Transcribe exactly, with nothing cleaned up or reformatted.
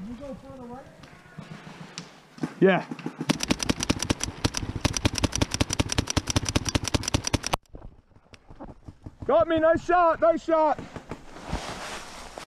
Can you go further right? Yeah. Got me, nice shot, nice shot.